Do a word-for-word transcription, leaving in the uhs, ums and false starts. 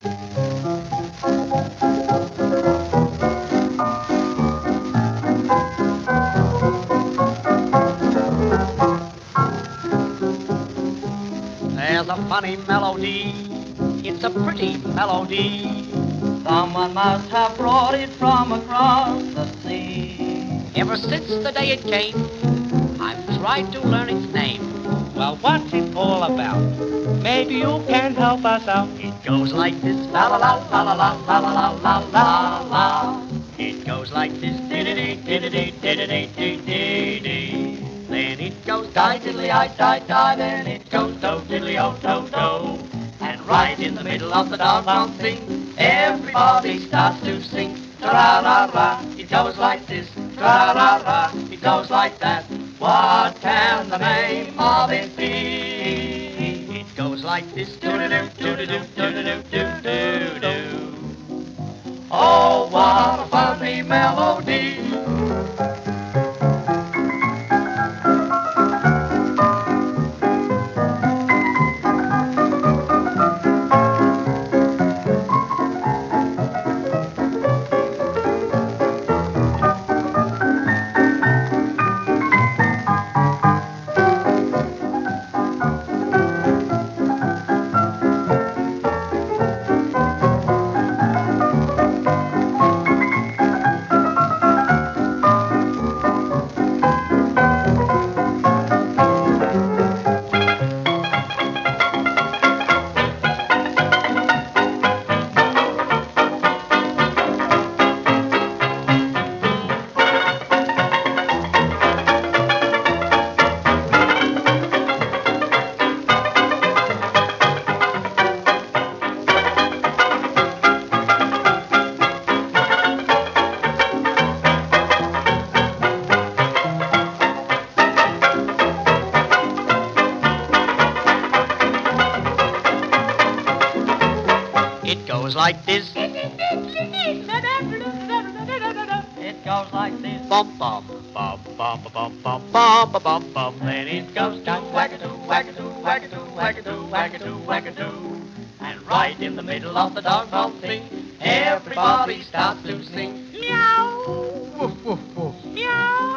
There's a funny melody, it's a pretty melody. Someone must have brought it from across the sea. Ever since the day it came, I've tried to learn its name. Well, what's it all about? Maybe you can help us out. It goes like this, la la la la la la la la la la la. It goes like this, dee-dee-dee, dee-dee-dee, dee-dee-dee, dee-dee-dee. Then it goes die diddly I die die, then it goes do diddly o do do. And right in the middle of the doggone thing, everybody starts to sing. Ta-ra-ra-ra, it goes like this. Ta-ra-ra-ra, it goes like that. What can the name of it be? It goes like this. Do-do-do, do-do-do, do-do-do, do-do-do. Oh, what a funny melody. It goes like this. It goes like this. Bum bum bum bum bum bum bum bum bum. Then it goes down wackadoo wackadoo wackadoo wackadoo wackadoo wackadoo. And right in the middle of the doggone thing, everybody starts to sing. Meow. Woof woof woof. Meow.